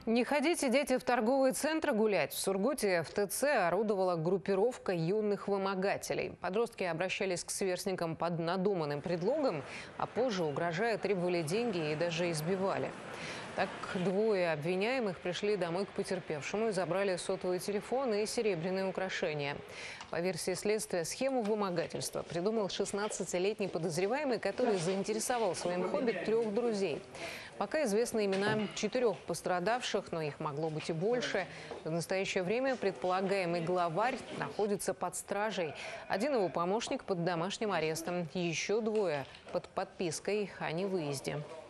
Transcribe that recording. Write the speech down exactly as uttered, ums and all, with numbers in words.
Не ходите, дети, в торговые центры гулять. В Сургуте в ТЦ орудовала группировка юных вымогателей. Подростки обращались к сверстникам под надуманным предлогом, а позже, угрожая, требовали деньги и даже избивали. Так двое обвиняемых пришли домой к потерпевшему и забрали сотовый телефон и серебряные украшения. По версии следствия, схему вымогательства придумал шестнадцатилетний подозреваемый, который заинтересовал своим хобби трех друзей. Пока известны имена четырех пострадавших, но их могло быть и больше. В настоящее время предполагаемый главарь находится под стражей. Один его помощник под домашним арестом. Еще двое под подпиской о невыезде.